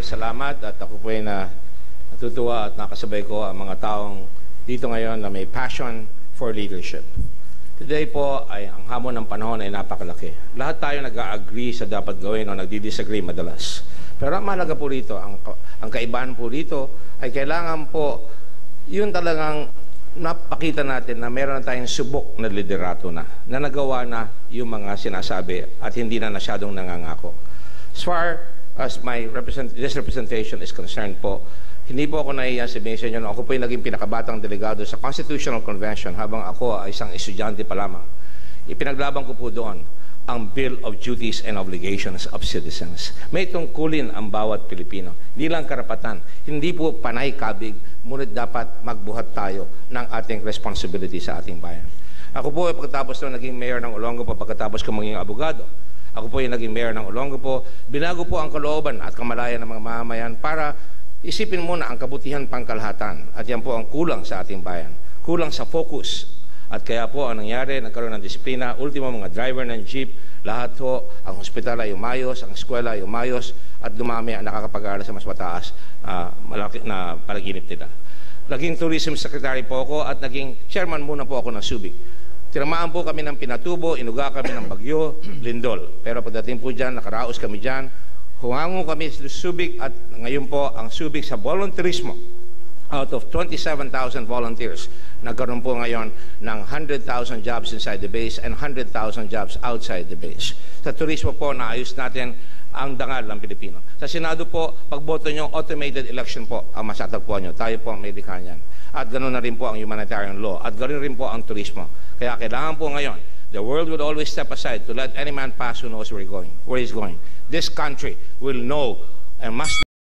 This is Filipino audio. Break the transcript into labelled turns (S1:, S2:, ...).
S1: pong salamat at ako po ay natutuwa at nakasabay ko ang mga taong dito ngayon na may passion for leadership. Today po ay ang hamon ng panahon ay napakalaki. Lahat tayo nag-agree sa dapat gawin o nagdi-disagree madalas. Pero ang mahalaga po rito, ang kaibahan po rito ay kailangan po yun talagang napakita natin na meron na tayong subok na liderato na nagawa na yung mga sinasabi at hindi na nasyadong nangangako. As far as this representation is concerned po, hindi po ako nahiya sabihin sa inyo na ako po yung naging pinakabatang delegado sa Constitutional Convention habang ako ay isang estudyante pa lamang. Ipinaglaban ko po doon ang Bill of Duties and Obligations of Citizens. May tungkulin ang bawat Pilipino. Hindi lang karapatan, hindi po panay-kabig, ngunit dapat magbuhat tayo ng ating responsibility sa ating bayan. Ako po ay pagkatapos na naging mayor ng Olongapo, pagkatapos ko maging abogado, ako po yung naging mayor ng Olongapo, binago po ang kalooban at kamalayan ng mga mamamayan para isipin muna ang kabutihan pangkalahatan. At yan po ang kulang sa ating bayan. Kulang sa focus. At kaya po ang nangyari, nagkaroon ng disiplina, ultimo mga driver ng jeep, lahat po, ang hospital ay umayos, ang eskwela ay umayos, at dumami ang nakakapag-aaral sa mas mataas malaki na panaginip nila. Naging tourism secretary po ako at naging chairman muna po ako ng Subic. Tinamaan po kami ng Pinatubo, inuga kami ng Bagyo, Lindol. Pero pagdating po dyan, nakaraos kami dyan, humango kami sa Subic at ngayon po ang Subic sa volunteerismo. Out of 27,000 volunteers, nagkaroon po ngayon ng 100,000 jobs inside the base and 100,000 jobs outside the base. Sa turismo po, naayos natin ang dangal ng Pilipino. Sa Senado po, pagboto nyo, automated election po ang masatagpuan nyo. Tayo po ang may likha niyan. At ganoon na rin po ang humanitarian law. At ganoon rin po ang turismo. Kaya kailangan po ngayon, the world would always step aside to let any man pass who knows where he's going. This country will know and must